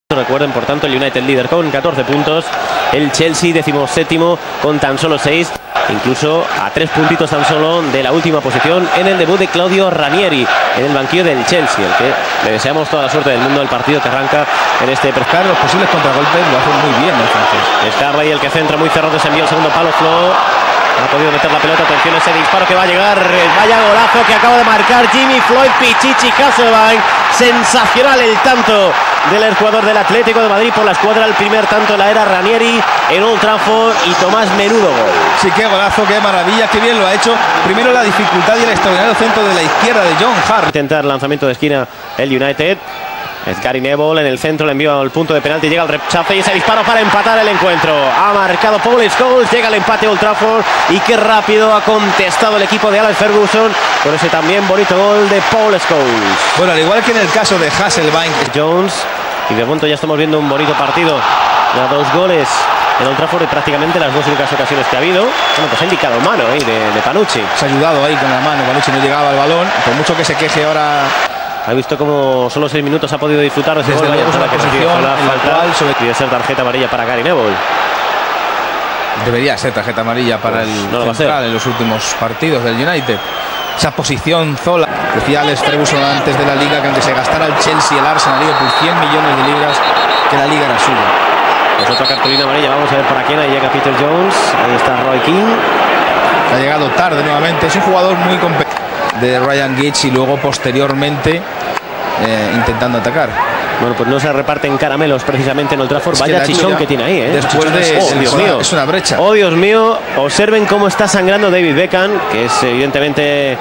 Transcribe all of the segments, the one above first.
Recuerden, por tanto, el United líder con 14 puntos, el Chelsea 17º con tan solo 6, incluso a 3 puntitos tan solo de la última posición en el debut de Claudio Ranieri en el banquillo del Chelsea, al que le deseamos toda la suerte del mundo del partido que arranca en este pescar. Los posibles contragolpes lo hacen muy bien el francés. Está Rey el que centra muy cerrado, se envía el segundo palo, Flo ha podido meter la pelota, atención a ese disparo que va a llegar, vaya golazo que acaba de marcar Jimmy Floyd Pichichi Hasselbaink, sensacional el tanto del jugador del Atlético de Madrid por la escuadra, el primer tanto de la era Ranieri en Old Trafford y Tomás, menudo gol. Sí, qué golazo, qué maravilla, qué bien lo ha hecho. Primero la dificultad y el extraordinario centro de la izquierda de John Hart. Intentar lanzamiento de esquina el United. Es Gary Neville en el centro, le envía al punto de penalti, llega el rechace y ese disparo para empatar el encuentro. Ha marcado Paul Scholes, llega el empate a Old Trafford y qué rápido ha contestado el equipo de Alex Ferguson con ese también bonito gol de Paul Scholes. Bueno, al igual que en el caso de Hasselbaink, Jones, y de momento ya estamos viendo un bonito partido. Ya 2 goles en Old Trafford y prácticamente las 2 únicas ocasiones que ha habido. Bueno, pues ha indicado mano de Panucci. Se ha ayudado ahí con la mano, Panucci no llegaba al balón, por mucho que se queje ahora. Ha visto como solo 6 minutos ha podido disfrutar de ese desde gol. la posición en la cual debe ser tarjeta amarilla para Gary Neville. Debería ser tarjeta amarilla para el central en los últimos partidos del United. Esa posición Zola. Decía Alex Ferguson antes de la liga que aunque se gastara el Chelsea, el Arsenal, por 100 millones de libras, que la liga era suya. Pues otra cartulina amarilla, vamos a ver para quién. Ahí llega Peter Jones, ahí está Roy Keane. Ha llegado tarde nuevamente, es un jugador muy competente de Ryan Giggs y luego posteriormente intentando atacar. Bueno, pues no se reparten caramelos precisamente en Old Trafford. Es vaya chichón que tiene ahí, después de Dios mío, es una brecha. Oh, Dios mío, observen cómo está sangrando David Beckham, que es evidentemente...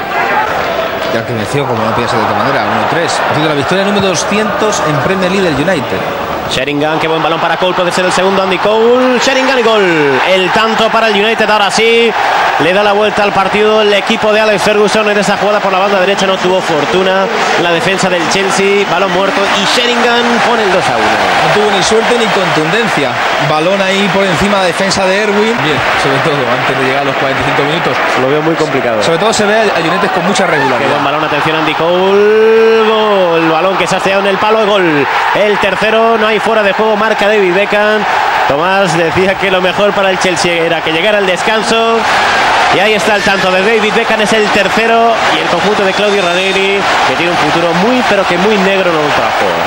Ya que venció, como no podía ser de otra manera, 1-3. Ha sido la victoria número 200 en Premier League del United. Sheringham, qué buen balón para Cole, puede ser el segundo, Andy Cole. Sheringham y gol. El tanto para el United, ahora sí. Le da la vuelta al partido el equipo de Alex Ferguson en esa jugada por la banda derecha. No tuvo fortuna la defensa del Chelsea. Balón muerto y Sheringham pone el 2-1. No tuvo ni suerte ni contundencia. Balón ahí por encima de la defensa de Erwin. Bien, sobre todo antes de llegar a los 45 minutos. Lo veo muy complicado. Sobre todo se ve a United con mucha regularidad. Qué buen balón, atención Andy Cole. Gol. El balón que se ha estrellado en el palo. Gol. El tercero, no hay fuera de juego, marca David Beckham. Tomás decía que lo mejor para el Chelsea era que llegara el descanso. Y ahí está el tanto de David Beckham, es el tercero. Y el conjunto de Claudio Ranieri, que tiene un futuro muy, pero que muy negro en Old Trafford.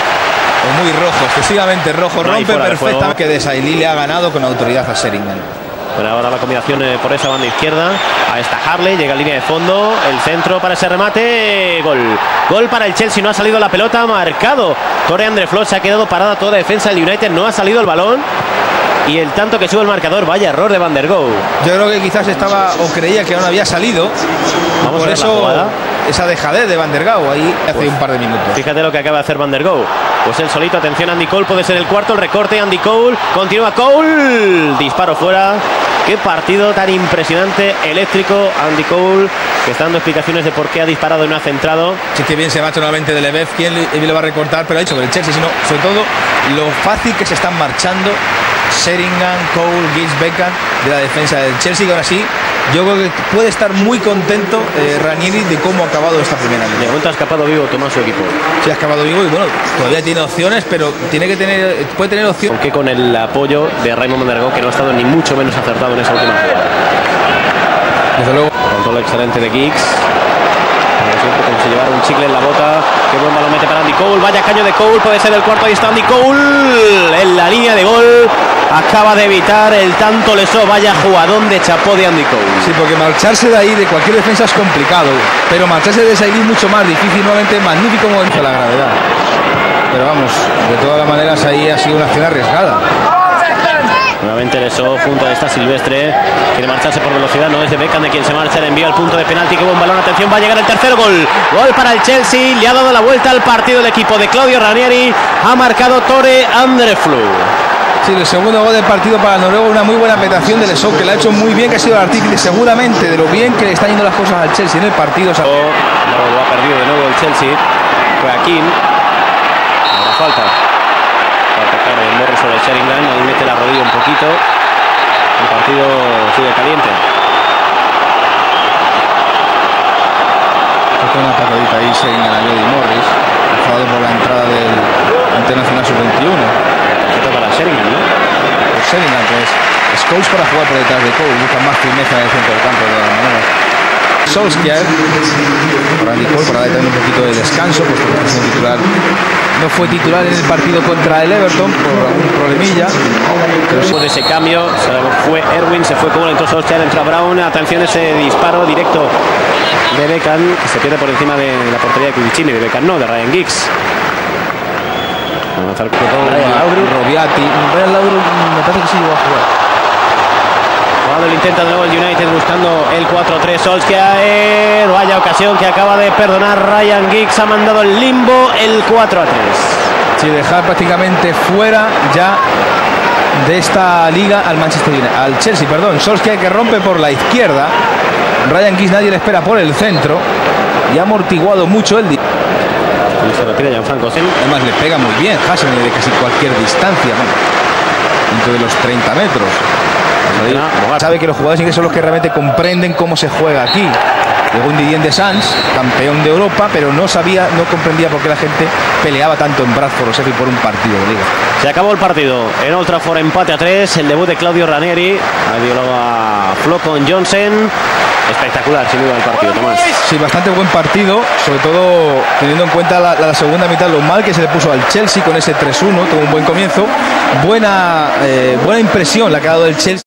Muy rojo, excesivamente rojo. No rompe perfectamente que Desailly le ha ganado con autoridad a Sheringham. Bueno, ahora la combinación por esa banda izquierda. Ahí está Harley, llega a línea de fondo. El centro para ese remate. Gol. Gol para el Chelsea, no ha salido la pelota, ha marcado Torre Andre Flot, se ha quedado parada toda defensa del United, no ha salido el balón. Y el tanto que sube el marcador, vaya error de Van der Gough. Yo creo que quizás estaba o creía que no había salido. Vamos por a ver eso esa dejadez de Van der Gough ahí hace un par de minutos. Fíjate lo que acaba de hacer Van der Gough. Pues el solito, atención Andy Cole, puede ser el cuarto, el recorte Andy Cole, continúa Cole, disparo fuera. Qué partido tan impresionante, eléctrico Andy Cole, que está dando explicaciones de por qué ha disparado y no ha centrado. Sí, que bien se va nuevamente de Lebev, quien le va a recortar, pero ha dicho que el Chelsea, sino sobre todo lo fácil que se están marchando Sheringham, Cole, Giggs, Beckham de la defensa del Chelsea, que ahora sí yo creo que puede estar muy contento Ranieri de cómo ha acabado esta primera liga. De momento ha escapado vivo Tomás, su equipo. Sí, ha escapado vivo y bueno, todavía tiene opciones, pero puede tener opciones. Aunque con el apoyo de Raymond Van der Gough, que no ha estado ni mucho menos acertado en esa última jugada. Desde luego. Control excelente de Giggs. Como si llevara un chicle en la bota. Qué buen balón mete para Andy Cole. Vaya caño de Cole, puede ser el cuarto. Ahí está Andy Cole en la línea de gol. Acaba de evitar el tanto lesó. Vaya jugadón de chapó de Andy Cole. Sí, porque marcharse de ahí de cualquier defensa es complicado, pero marcharse de esa es mucho más difícil. Nuevamente magnífico movimiento de la gravedad. Pero vamos, de todas las maneras ahí ha sido una acción arriesgada. Nuevamente Lesó junto a esta Silvestre. Quiere marcharse por velocidad, no es de Beckham de quien se marcha, le envía al punto de penalti. Qué buen balón, atención, va a llegar el tercero gol. Gol para el Chelsea, le ha dado la vuelta al partido el equipo de Claudio Ranieri. Ha marcado Torre Andre Flot. Sí, el segundo gol del partido para Noruega, una muy buena penetración de Lesó, que le ha hecho muy bien, que ha sido el artífice seguramente de lo bien que le están yendo las cosas al Chelsea en el partido. Lo ha perdido de nuevo el Chelsea. Fue a Kim. Ahora falta. Claro, el morro sobre Sheringham, ahí mete la rodilla un poquito. El partido sigue caliente. Una patadita ahí Sheringham a Jody Morris, enfadado por la entrada del internacional sub-21. Esto para Sheringham, ¿no? Sheringham, pues Scholes para jugar por detrás de Cole, busca más firmeza en el centro del campo de todas maneras. Solskjaer, Randy Cole para darle también un poquito de descanso, puesto que es un titular. No fue titular en el partido contra el Everton por algún problemilla. Pero después de ese cambio se fue Erwin, se fue Cole, entró Solskjaer, entró Brown. Atención ese disparo directo de Beckham, que se pierde por encima de la portería de Cubicini, de Beckham no, de Ryan Giggs. Avanzar con Ryan Laudrup. Robiati. Ryan Laudrup me parece que sí llegó a jugar. Cuando lo intenta de nuevo el United buscando el 4-3, Solskjaer, vaya ocasión que acaba de perdonar Ryan Giggs, ha mandado el limbo el 4-3. Sí, dejar prácticamente fuera ya de esta liga al Manchester United, al Chelsea, perdón. Solskjaer que rompe por la izquierda, Ryan Giggs nadie le espera por el centro y ha amortiguado mucho el se retira Gianfranco. Además le pega muy bien Hasenhuttl de casi cualquier distancia, dentro de los 30 metros. Sabe que los jugadores ingleses son los que realmente comprenden cómo se juega aquí. Llegó un Didier Deschamps, campeón de Europa, pero no comprendía por qué la gente peleaba tanto en Bradford o Sheffield por un partido de liga. Se acabó el partido en Old Trafford, empate a 3, el debut de Claudio Ranieri, a Flo con Johnson. Espectacular, sin duda, el partido, Tomás. Sí, bastante buen partido, sobre todo teniendo en cuenta la segunda mitad, lo mal que se le puso al Chelsea con ese 3-1, tuvo un buen comienzo. Buena impresión la que ha dado el Chelsea.